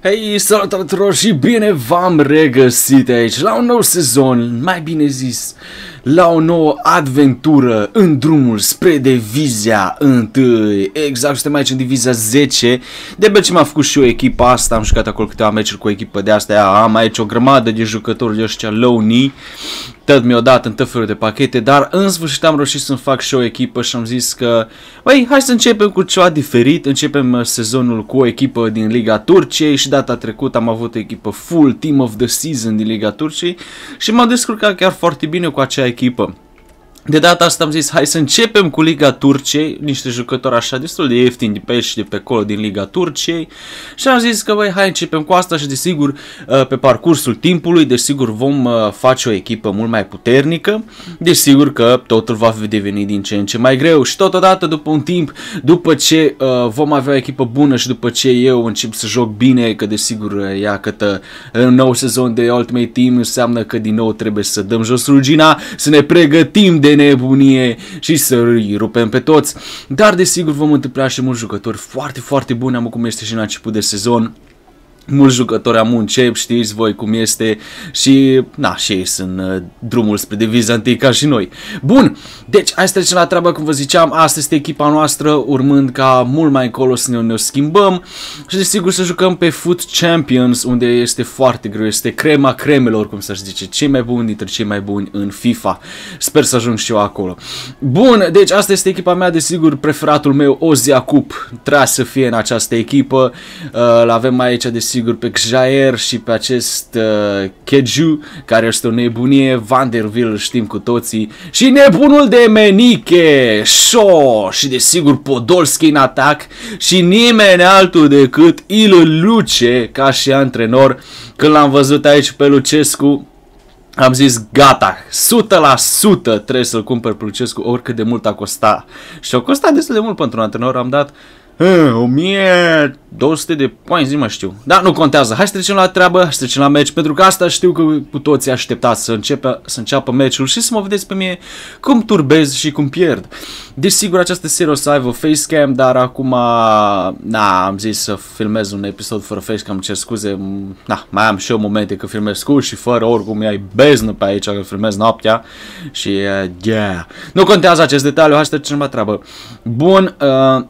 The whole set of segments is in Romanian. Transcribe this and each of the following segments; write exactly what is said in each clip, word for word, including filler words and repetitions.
Hei, salutare tuturor și bine v-am regăsit aici la un nou sezon, mai bine zis, la o nouă aventură în drumul spre divizia întâi. Exact, suntem aici în divizia zece. De ce m-am făcut și eu echipa asta, am jucat acolo câteva meciuri cu o echipă de astea, am aici o grămadă de jucători de ăștia low-knee. Tot mi-o dat în tot felul de pachete, dar în sfârșit am reușit să-mi fac și o echipă și am zis că, băi, hai să începem cu ceva diferit. Începem sezonul cu o echipă din Liga Turciei și data trecută am avut o echipă full Team of the Season din Liga Turciei și m-am descurcat chiar foarte bine cu acea echipă. De data asta am zis, hai să începem cu Liga Turciei, niște jucători așa destul de ieftini de pe aici și de pe acolo din Liga Turciei. Și am zis că, băi, hai începem cu asta și desigur pe parcursul timpului, desigur vom face o echipă mult mai puternică. Desigur că totul va deveni din ce în ce mai greu și totodată după un timp, după ce uh, vom avea o echipă bună și după ce eu încep să joc bine, că desigur ia câtă un nou sezon de Ultimate Team înseamnă că din nou trebuie să dăm jos rugina, să ne pregătim de nebunie și să îi rupem pe toți, dar desigur vom întâmpla și mulți jucători foarte, foarte buni, am cum este și în început de sezon. Mulți jucători am încep, știți voi cum este și, na, și ei sunt uh, drumul spre divizia întâi ca și noi. Bun, deci hai să trecem la treabă, cum vă ziceam, asta este echipa noastră, urmând ca mult mai încolo să ne, ne schimbăm și desigur să jucăm pe Foot Champions, unde este foarte greu, este crema cremelor, cum să zice, cei mai buni dintre cei mai buni în FIFA. Sper să ajung și eu acolo. Bun, deci asta este echipa mea, desigur, preferatul meu, Oziacup, trebuie să fie în această echipă, uh, l-avem aici, desigur, sigur pe Xaer și pe acest uh, Keju, care este o nebunie, Vanderbilt știm cu toții, și nebunul de Menike, Shaw, și desigur Podolski în atac și nimeni altul decât Il Luce ca și antrenor. Când l-am văzut aici pe Lucescu, am zis gata, o sută la sută trebuie să-l cumpăr pe Lucescu, oricât de mult a costat. Și a costat destul de mult pentru un antrenor, am dat o mie două sute de poinți, nu mai știu. Dar nu contează. Hai să trecem la treabă, hai să trecem la meci, pentru că asta știu că cu toții așteptați să, începe, să înceapă meciul și să mă vedeți pe mine cum turbez și cum pierd. Desigur, această serie o să aibă facecam, dar acum, na, am zis să filmez un episod fără facecam, cer scuze, na, mai am și eu momente că filmez cu și fără, oricum ai beznă pe aici că filmez noaptea și, uh, yeah. Nu contează acest detaliu, hai să trecem la treabă. Bun, uh,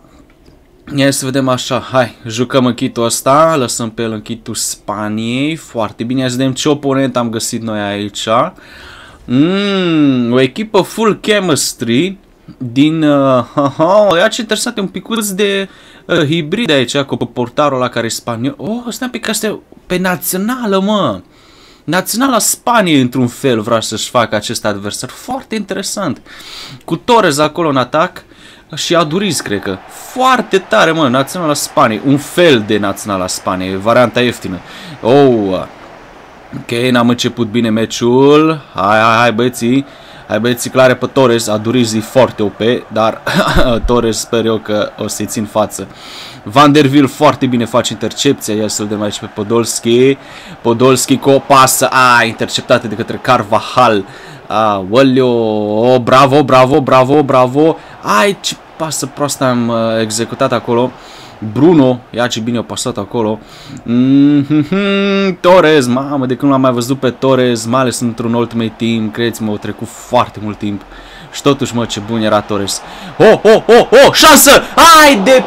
ia să vedem așa, hai, jucăm în kitul ăsta, lăsăm pe el în kitul Spaniei, foarte bine, ia să vedem ce oponent am găsit noi aici. Mm, o echipă full chemistry din, uh, haha, ia ce interesant, un picuț de uh, hibrid aici, cu portarul ăla care e spaniol. Oh, ăsta pe că asta pe națională, mă. Naționala Spaniei, într-un fel, vrea să-și facă acest adversar, foarte interesant. Cu Torres acolo în atac. Și Aduriz, cred că. Foarte tare, mă, Naționala Spaniei. Un fel de Naționala Spaniei, varianta ieftină. Oh, ok, n-am început bine meciul. Hai, hai, hai, băieții. Hai, băieții, clare pe Torres. Aduriz e foarte O P, dar Torres sper eu că o să-i țin față. Vanderbilt foarte bine face intercepția. Ia să-l dăm aici pe Podolski. Podolski cu o pasă. A, interceptată de către Carvajal. Ah, olio, oh, bravo, bravo, bravo, bravo. Ai, ce pasă proastă am uh, executat acolo. Bruno, ia ce bine a pasat acolo. Mm-hmm, Torres, mamă, de când l-am mai văzut pe Torres, mai ales într-un Ultimate Team, credeți-mă, a trecut foarte mult timp. Și totuși, mă, ce bun era Torres. Oh, oh, oh, oh, șansă! Ai de...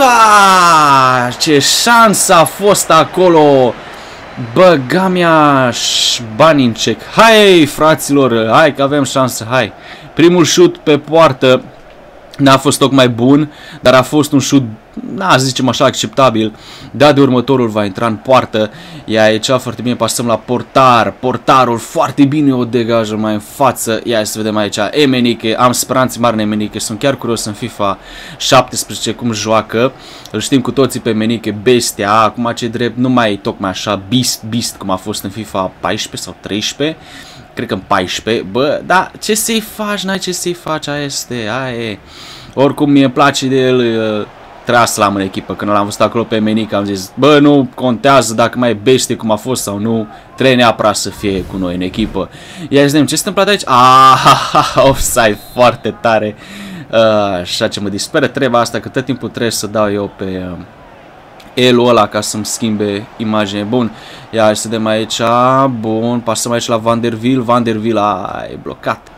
Ah, ce șansă a fost acolo! Băga mea bani în cec. Hai, fraților, hai că avem șansă, hai. Primul șut pe poartă n-a fost tocmai bun, dar a fost un șut, na, zicem așa, acceptabil. Da, de următorul va intra în poartă. Ia aici foarte bine, pasăm la portar. Portarul foarte bine o degajă mai în față. Ia să vedem aici Emenike, am speranțe mari în Emenike. Sunt chiar curios în FIFA șaptesprezece cum joacă. Îl știm cu toții pe Emenike, bestia. Acum ce drept, nu mai e tocmai așa beast, beast cum a fost în FIFA paisprezece sau treisprezece. Cred că în paisprezece, bă, da, ce să-i faci, n-ai ce să-i faci, aia este, aia e. Oricum mie îmi place de el, uh, trebuia să l-am în echipă, când l-am văzut acolo pe Menic, am zis, bă, nu contează dacă mai e bește cum a fost sau nu, trebuie neapărat să fie cu noi în echipă. Ia să vedem ce se întâmplă aici, ah, offside, foarte tare, uh, așa ce mă disperă treaba asta, că tot timpul trebuie să dau eu pe... Uh, L-ul ăla ca să-mi schimbe imagine. Bun, ia hai să vedem aici. Bun, pasăm aici la Van der Wiel. Van der Wiel, ai blocat.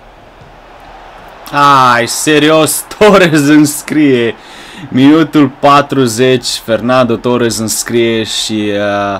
Ai, serios, Torres înscrie. Minutul patruzeci, Fernando Torres înscrie și... Uh,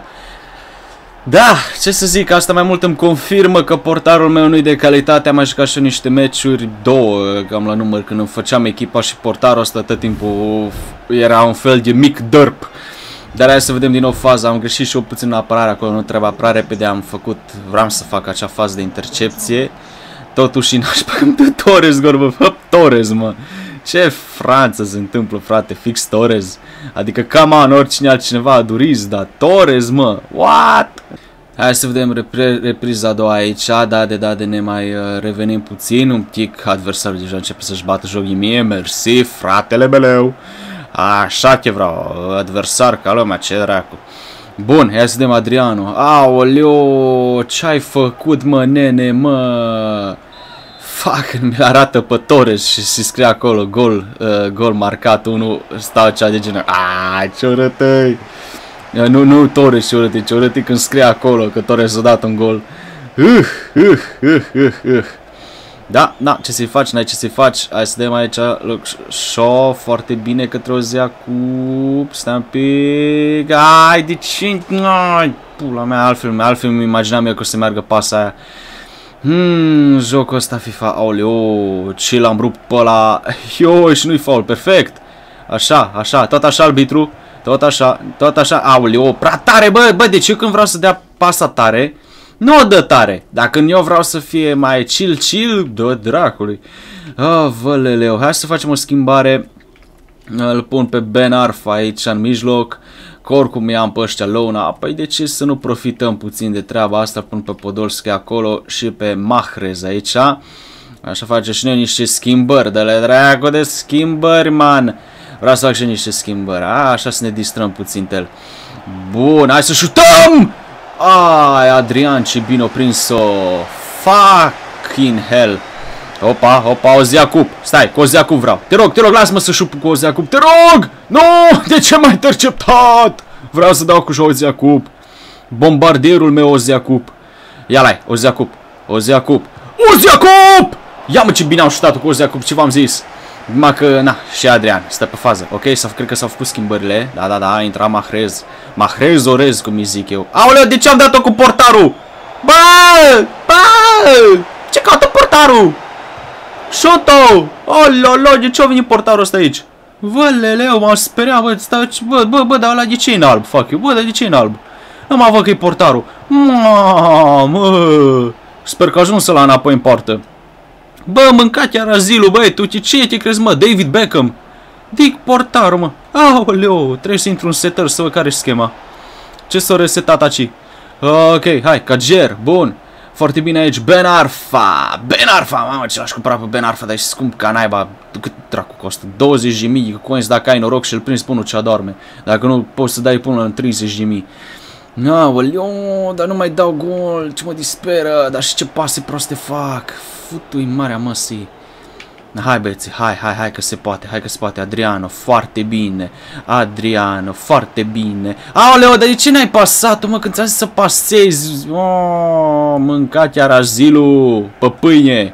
da, ce să zic, asta mai mult îmi confirmă că portarul meu nu-i de calitate. Am mai jucat și niște meciuri, două, cam la număr, când îmi făceam echipa și portarul ăsta tot timpul era un fel de mic dărp. Dar hai să vedem din nou faza, am greșit și eu puțin în apărare acolo, nu trebuia prea repede, am făcut, vreau să fac acea fază de intercepție. Totuși n-aș băgăm de Torres, gorbă, fă, Torres, mă. Ce Franța se întâmplă, frate, fix Torres. Adică, come on, oricine altcineva a duriz, dar Torres, mă, what? Hai să vedem repre repriza a doua aici, da, de da, de ne mai uh, revenim puțin, un pic, adversarul deja începe să-și bată jocii mie, mersi, fratele beleu. Așa că vreau, adversar ca lumea, ce dracu. Bun, hai să vedem Adriano. Aoleo, ce-ai făcut, mă, nene, mă? Fuck, mi-l arată pe Torres și se scrie acolo, gol, uh, gol marcat, unul, stau cea de genul. Aaaa, ce urătăi! Uh, nu, nu Torres ce urătăi, ce urătăi când scrie acolo că Torres a dat un gol. Uh, uh, uh, uh, uh. Da, da, ce să-i faci, n-ai ce să-i faci. Hai să vedem aici, look, Shaw, foarte bine către Ozeacu, stai un pic, ai, de ce, ai, pula mea, altfel, altfel îmi imaginam eu că o să meargă pasa aia. Hmm, jocul ăsta FIFA, aoleo, ce l-am rupt pe ăla, yo, și nu-i faul, perfect. Așa, așa, tot așa arbitru, tot așa, tot așa, aoleo, prea tare, bă, bă, deci eu când vreau să dea pasa tare, nu o dă tare. Dacă eu vreau să fie mai chill, chill, dă dracului. Oh, văleleu, hai să facem o schimbare. Îl pun pe Ben Arfa aici în mijloc. Că oricum i-am pe ăștia Lona. Păi de ce să nu profităm puțin de treaba asta? Pun pe Podolski acolo și pe Mahrez aici. Așa face și noi niște schimbări. Dă-le dracu de schimbări, man. Vreau să fac și niște schimbări. A, așa să ne distrăm puțin tel. Bun, hai să șutăm! Ai, Adrian, ce bine o prins-o. Fucking hell. Opa, opa, Ozeacu. Stai, cu Ozeacu vreau. Te rog, te rog, lasă-mă să șup cu Ozeacu. Te rog! Nu! De ce m-ai interceptat? Vreau să dau cu Ozeacu. Bombardierul meu Ozeacu. Ia-l-ai, Ozeacu. Ozeacu. Ozeacu! Ia mă ce bine am șutat cu Ozeacu, ce v-am zis. Numai că, na, și Adrian stă pe fază. Ok, cred că s-au făcut schimbările. Da, da, da, a intrat Mahrez. Mahrez orez, cum îi zic eu. Aoleu, de ce am dat-o cu portarul? Bă! Bă! Ce caută portarul? Șoto! Ololo, de ce a venit portarul ăsta aici? Văleleu, m-am speriat, bă, stau, bă, bă, bă, dar ăla de ce e în alb? Fac eu, bă, dar de ce e în alb? Nu mă văd că e portarul. Mamă! Sper că ajung să-l înapoi în poartă. Bă, mânca chiar azilul, băi, tu ce te crezi, mă? David Beckham. Dic portarul, mă. Aoleu, trebuie să intru în setări să văd care-i schema. Ce s-a resetat aici? Ok, hai, Cager, bun. Foarte bine aici, Ben Arfa. Ben Arfa, mamă, ce l-aș cumpăra pe Ben Arfa, dar e scump ca naiba. Cât dracu costă? douăzeci de mii coins dacă ai noroc și îl prinzi pe unul ce adorme. Dacă nu, poți să dai până în treizeci de mii. Aoleu, dar nu mai dau gol, ce mă disperă, dar și ce pase proste fac. Futui marea măsii. Hai băieți, hai, hai, hai că se poate, hai că se poate. Adriano, foarte bine. Adriano, foarte bine. Aoleu, dar de ce n-ai pasat-o, mă, când ți-am zis să pasezi? Oh, mânca chiar azilul pe pâine.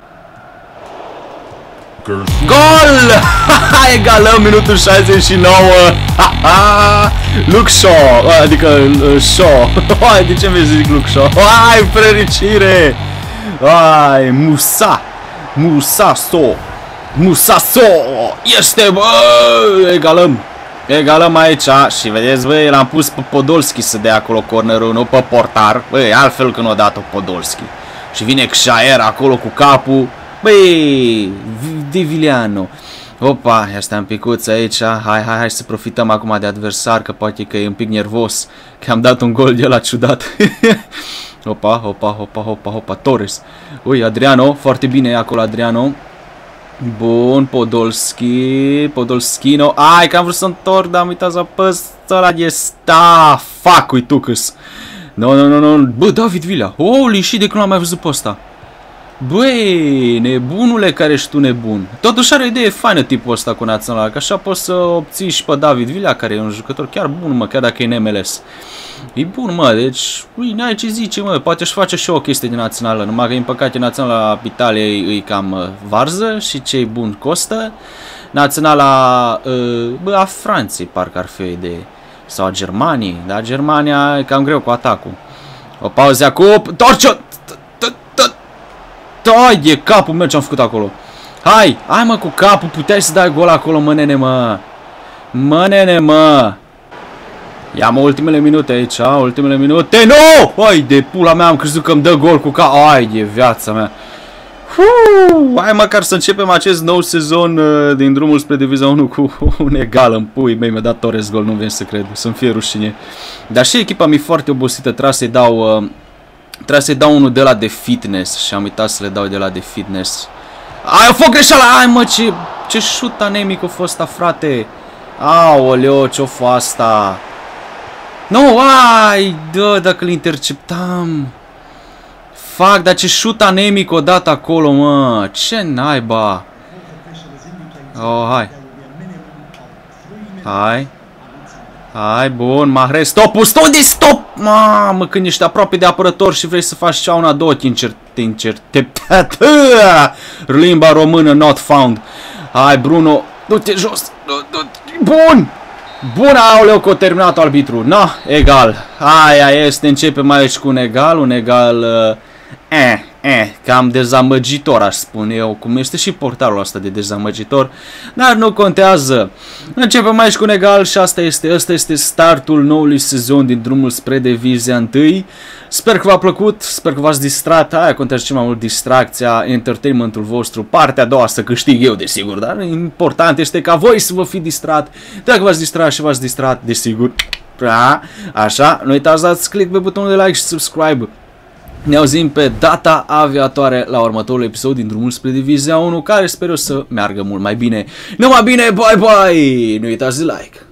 Gol! Egalăm minutul șaizeci și nouă. Luke Shaw, adică uh, Shaw. De ce mi zic Luke Shaw? Ai, fericire! Ai, Musa! Musaso! Musaso! Este, bă! Egalăm! Egalăm aici și vedeți, băi, l-am pus pe Podolski să dea acolo cornerul, nu pe portar. Băi, altfel când o dat-o Podolski. Și vine Xaer acolo cu capul. Băi, de Viliano. Opa, ia stai un picuț aici. Hai, hai, hai să profităm acum de adversar, că poate că e un pic nervos. Că am dat un gol de ăla ciudat. Opa, opa, opa, opa, opa, Torres. Ui, Adriano, foarte bine acolo Adriano. Bun, Podolski, Podolskino. Ai, că am vrut să întorc, dar am uitat să apăs ăla de sta. Fuck, uitucăs. Nu, nu, nu, nu. Bă, David Villa. Holy shit, de când l-am mai văzut pe ăsta. Băi, nebunule care ești tu nebun. Totuși are o idee faină tipul ăsta cu naționala, că așa poți să obții și pe David Villa, care e un jucător chiar bun, mă, chiar dacă e în M L S. E bun, mă, deci, ui, n-ai ce zice, mă, poate își face și o chestie din națională, numai că, în păcate, naționala Italiei e cam varză și cei buni costă. Naționala, bă, a Franței, parcă ar fi o idee. Sau a Germaniei, dar Germania e cam greu cu atacul. O pauză acum, torce-o! Dai de capul meu ce-am făcut acolo. Hai, hai mă cu capul, puteai să dai gol acolo, mă nene, mă. Mă nene, mă. Ia mă ultimele minute aici, a, ultimele minute. Nu! Hai de pula mea, am crezut că îmi dă gol cu capul. Hai de viața mea. Uu, hai măcar să începem acest nou sezon uh, din drumul spre Divizia unu cu un egal în pui mei, mi-a dat Torres gol, nu vin să cred, să-mi fie rușine. Dar și echipa mi-e foarte obosită, trebuie să-i dau, uh, trebuie să-i dau unul de la de fitness și am uitat să le dau de la de fitness. Ai, a fost greșeala, ai mă, ce, ce șut anemic a fost asta, frate. Aoleo, ce-o fost asta. Nu, ai, dă, dacă îl interceptam. Fac, dar ce șut anemic o dat acolo, mă. Ce naiba. Oh, hai. Hai. Hai, bun, Mahrez, stopul, stop de stop! Mamă, când ești aproape de apărător și vrei să faci cea una, două, te interceptat. Limba română not found. Hai, Bruno, du-te jos. Bun! Bun, aoleu, că a terminat arbitru. Na, egal. Aia este, începem aici cu un egal, un egal... Uh, eh, eh, cam dezamăgitor, aș spune eu, cum este și portarul ăsta de dezamăgitor, dar nu contează. Începem aici cu un egal și asta este, asta este startul noului sezon din drumul spre Divizia unu. Sper că v-a plăcut, sper că v-ați distrat, aia contează cel mai mult distracția, entertainmentul vostru, partea a doua să câștig eu, desigur, dar important este ca voi să vă fi distrat. Dacă v-ați distrat și v-ați distrat, desigur, așa, nu uitați să dați click pe butonul de like și subscribe. Ne auzim pe data aviatoare la următorul episod din drumul spre Divizia unu, care sper eu să meargă mult mai bine. Numai bine, bye bye! Nu uitați de like!